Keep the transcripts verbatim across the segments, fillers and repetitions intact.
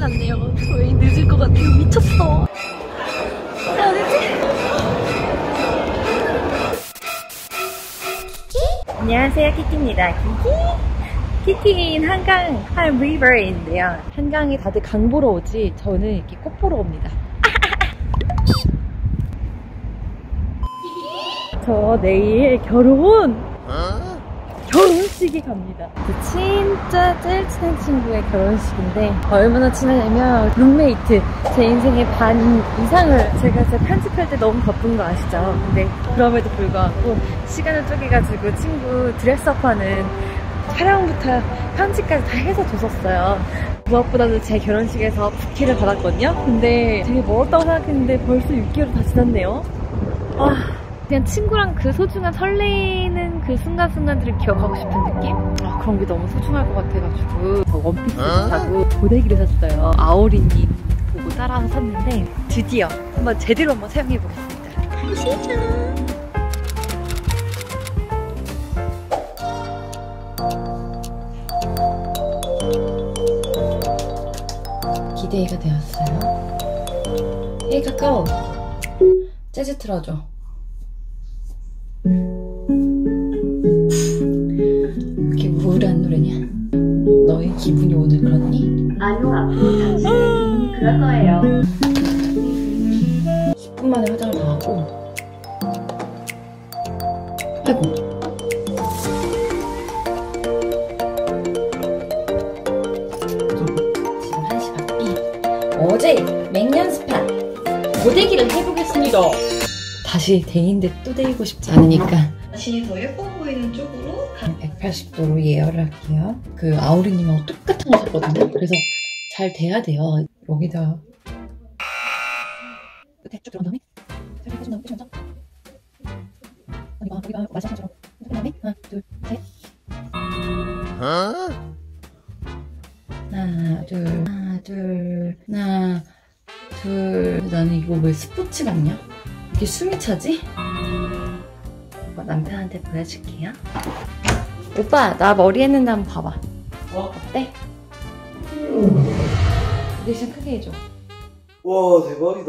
났네요. 저희 늦을 것 같아요. 미쳤어. 어디지? 안녕하세요, 키키입니다. 키키? 키키인 한강 한 리버인데요. 한강에 다들 강 보러 오지 저는 이렇게 꽃 보러 옵니다. 저 내일 결혼! 어? 결혼식에 갑니다. 진짜 제일 친한 친구의 결혼식인데 얼마나 친하냐면 룸메이트, 제 인생의 반 이상을 제가 진짜 편집할 때 너무 바쁜 거 아시죠? 근데 그럼에도 불구하고 시간을 쪼개가지고 친구 드레스업하는 촬영부터 편집까지 다 해서 줬었어요. 무엇보다도 제 결혼식에서 부케를 받았거든요? 근데 되게 멀었다고 생각했는데 벌써 육 개월 다 지났네요. 아, 그냥 친구랑 그 소중한 설레이는 그 순간순간들을 기억하고 싶은 느낌? 아, 그런 게 너무 소중할 것 같아가지고 저 원피스 사고 고데기를 샀어요. 아오리님 보고 따라서 샀는데 드디어 한번 제대로 한번 사용해보겠습니다. 가시죠. 기대가 되었어요. 헤이 카카오, 재즈 틀어줘. 이렇게 우울한 노래냐? 너의 기분이 오늘 그렇니? 아니요, 앞으로 당신의 기분이 그럴 거예요. 십 분 만에 화장을 다 하고. 아이고. 지금 한 시 반. 어제 맹년 스팟 고데기를 해보겠습니다. 다시 데이인데 또 데이고 싶지 않으니까 자신이 더 예뻐 보이는 쪽으로 백팔십 도로 예열을 할게요. 그 아오리님하고 똑같은 거 샀거든요. 그래서 잘 돼야 돼요. 여기다 끝에 쭉 들어간 다음에 살짝 해준 다음에 끝이 먼저 여기가 여기가 마사지처럼 끝 다음에 하나 둘 셋 하나 둘 하나 둘 하나 둘. 나는 이거 왜 스포츠 같냐? 이렇게 숨이 차지? 오빠 남편한테 보여줄게요. 오빠 나 머리 했는데 한번 봐봐. 어? 어때? 리액션 크게 해줘. 와 대박이다.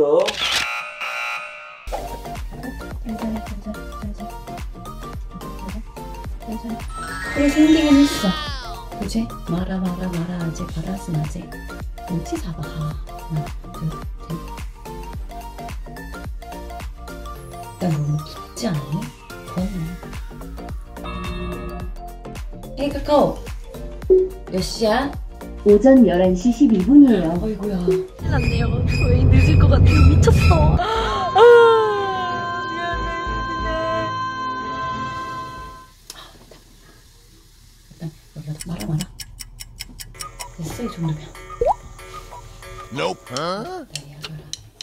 그래 생기긴 했어. 그치? 마라 마라 마라 아재 바라스 아재 어찌 사봐. 하나 둘 셋. 나 너무 붓지 않니? 헤이 카카오, 몇 시야? 오전 열한 시 십이 분이에요. 어이구야. 큰일 났네요. 저희 늦을 것 같아요. 미쳤어. 아, 미안해, 미안해. 일단 여기다 말아 말아. 됐어 이 정도면. Nope. Huh? 네, 열어라.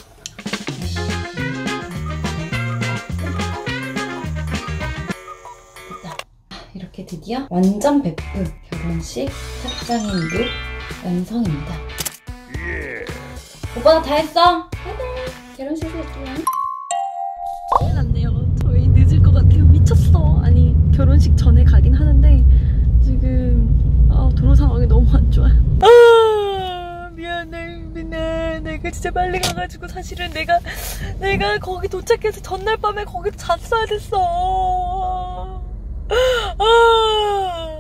됐다. 이렇게 드디어 완전 베프 결혼식 착장인 룩 완성입니다. Yeah. 오빠 나 다 했어. 바이바이. 결혼식에서 볼게요. 큰일 났네요. 저희 늦을 것 같아요. 미쳤어. 아니 결혼식 전에 가긴 하는데 지금 아, 도로 상황이 너무 안 좋아요. 아, 미안해 미안해. 내가 진짜 빨리 가가지고 사실은 내가 내가 거기 도착해서 전날 밤에 거기서 잤어야 됐어. 아.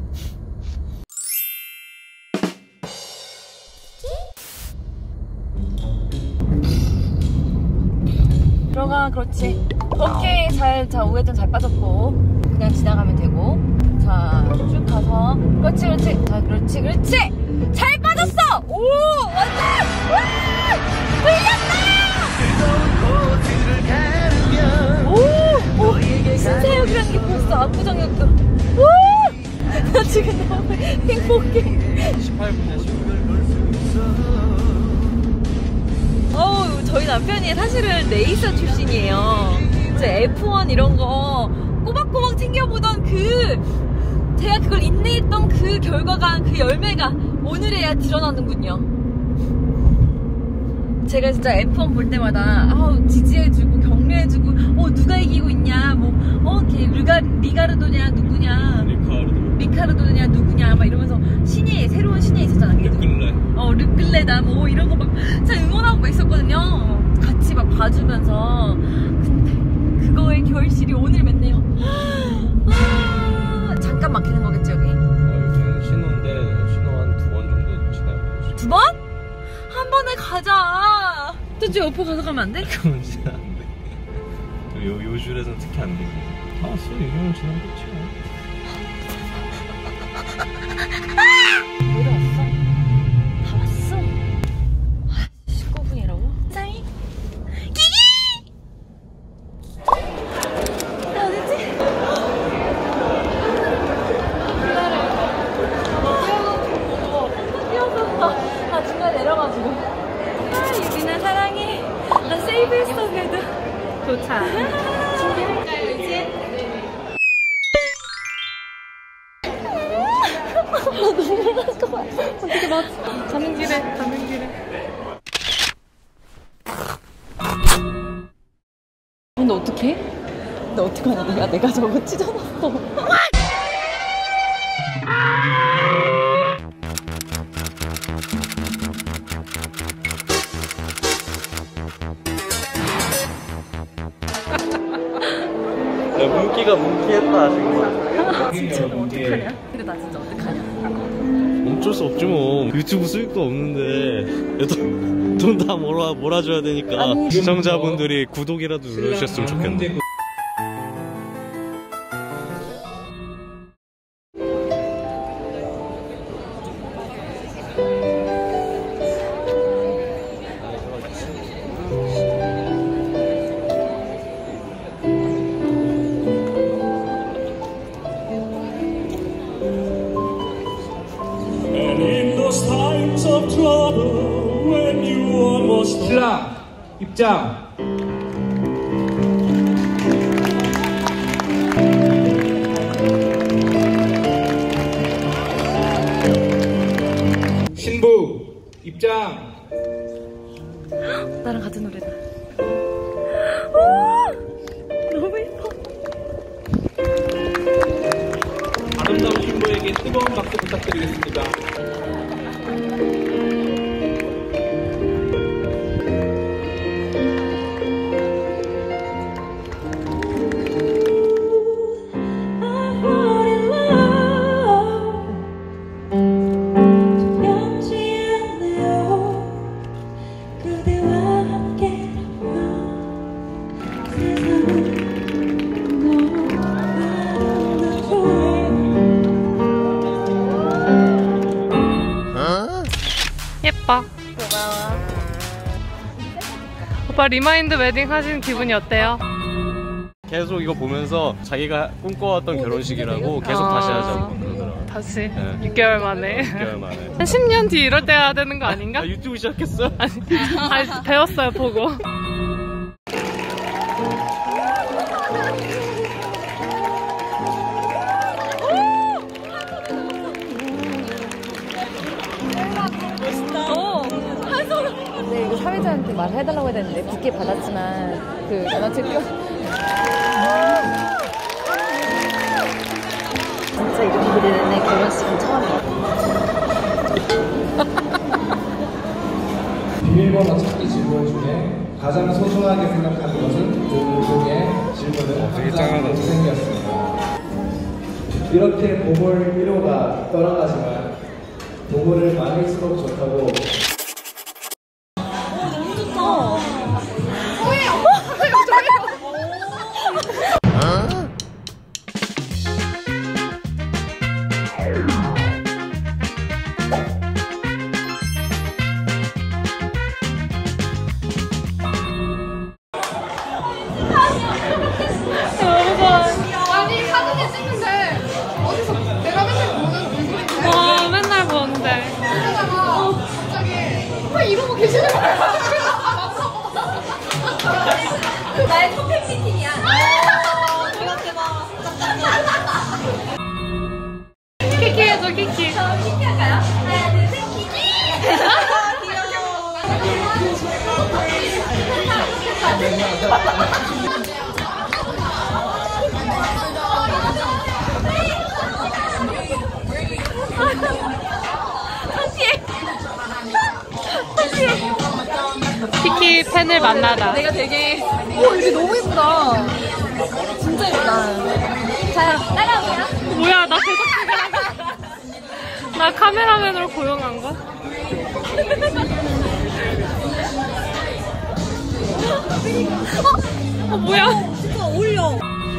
들어가. 그렇지. 오케이. 잘, 자, 우회전 잘 빠졌고 그냥 지나가면 되고. 자, 쭉 가서 그렇지 그렇지. 자, 그렇지 그렇지. 잘 빠졌어. 오, 완전 와! 흘렸다. 오, 오, 신사역이라는 게 벌써 압구정역도. 오, 나 지금 너무 행복해. 십팔 분이야 십팔 분. 어우, 저희 남편이 사실은 레이서 출신이에요. 이제 에프 원 이런 거 꼬박꼬박 챙겨보던 그, 제가 그걸 인내했던 그 결과가, 그 열매가 오늘에야 드러나는군요. 제가 진짜 에프 원 볼 때마다 아우 지지해주고 격려해주고 어 누가 이기고 있냐 뭐 어 걔 리가, 리가르도냐 누구냐 리카르도 리카르도냐 누구냐 막 이러면서 신예 새로운 신예 있었잖아. 르클레. 어 르클레다 뭐 이런 거 막 제가 응원하고 막 있었거든요. 같이 막 봐주면서. 근데 그거의 결실이 오늘 맺네요. 아, 잠깐 막히는 거겠지 여기? 어, 여기는 신호인데 신호 한 두 번 정도 지나요. 두 번? 한 번에 가자. 또 저 옆으로 가서 가면 안 돼? 그건 진짜 안 돼. 요, 요 줄에서는 특히 안 되지. 다 왔어. 이 정도 지나면 끝이야. 내려왔어? 다 왔어? 아, 십구 분이라고? 사이? 기기! 어디지? 뛰어서 아 중간에 내려가지고 아 유빈아 사랑해. 나 세이브했어 그래도. 도착. 준비할까요 이제? 나 눈물 날 것 같아. 어떻게 맞 가는 길에 가는 길에. 근데 어떡해? 근데 어떡하냐 내가 내가 저거 찢어놨어. 야, 문기가 문기했다 지금. 진짜 너 어떡하냐? 근데 나 진짜 어떡하냐? 어쩔 수 없지 뭐. 유튜브 수익도 없는데 돈 다 몰아 몰아줘야 되니까 아니, 시청자분들이 구독이라도 누르셨으면 좋겠네. 신랑 입장. 신부 입장. 나랑 같은 노래다. 오! 너무 예뻐. 아름다운 신부에게 뜨거운 박수 부탁드리겠습니다. 예뻐. 고마워. 오빠 리마인드 웨딩 하신 기분이 어때요? 계속 이거 보면서 자기가 꿈꿔왔던 결혼식이라고 계속 아. 다시 하자고 그러더라고. 다시 네. 육 개월 만에. 육 개월 만에. 한 십 년 뒤 이럴 때 해야 되는 거 아닌가? 아, 유튜브 시작했어? 아니, 아니 배웠어요 보고. 네, 이거 사회자한테 말해달라고 해야 되는데 붓게 받았지만 그 연하체 껴 진짜 이렇게 기대되는 애 결혼식은 처음이야. 비밀번호 찾기 질문 중에 가장 소중하게 생각하는 것은 조금의 질문을 항상 못생겼습니다. 이렇게 보물 일 호가 떠나가지만 보물을 많을수록 좋다고. 아니 사진을 찍는데 어디서 내가 맨날 보는 얼굴인데 와 맨날 보는데. 그러다가 어, 갑자기 왜 이러고 계시는 거야? 나의 토픽 미팅이야. 대박 대박. 키키 해줘 키키. 키키 할까요? 하나 둘셋 키키. 귀여워. 우리 팬을 만나다. 내가 되게 오 여기 너무 예쁘다. 진짜 예쁘다. 자 따라오세요. 뭐야, 나 계속 나 카메라맨으로 고용한 거? 어, 어 뭐야? 진짜 어울려.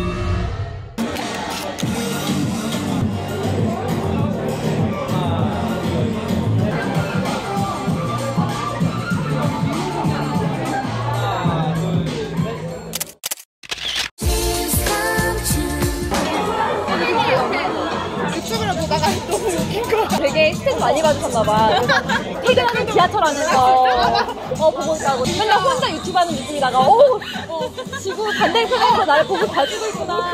유튜브를 보다가 너무 웃긴 거. 되게 스트레스 많이 받으셨나봐. 퇴근하는 지하철 안에서 어 보고 있다고. 맨날 혼자 유튜브 하는 느낌이다가 오 어, 지구 반대 세상에서 나를 보고 봐주고 있구나.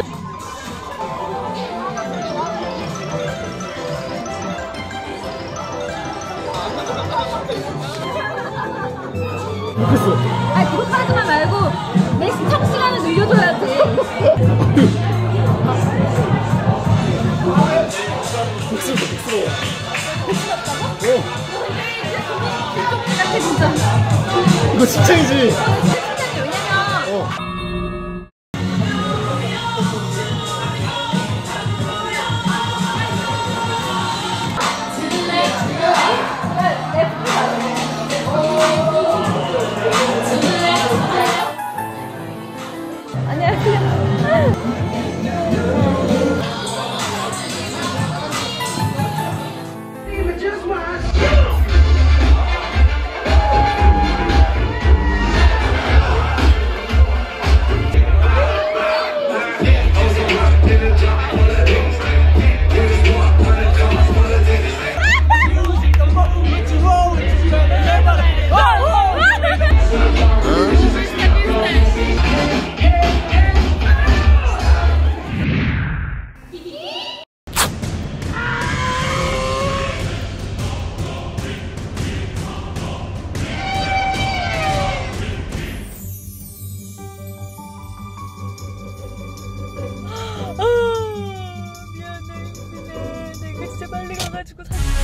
아 구독하지만 말고 내 시청 시간을 늘려줘야지. 이거 칭찬이지. 왜냐면 어. 미안해, 미안해. 내가 진짜 빨리 가가지고 사진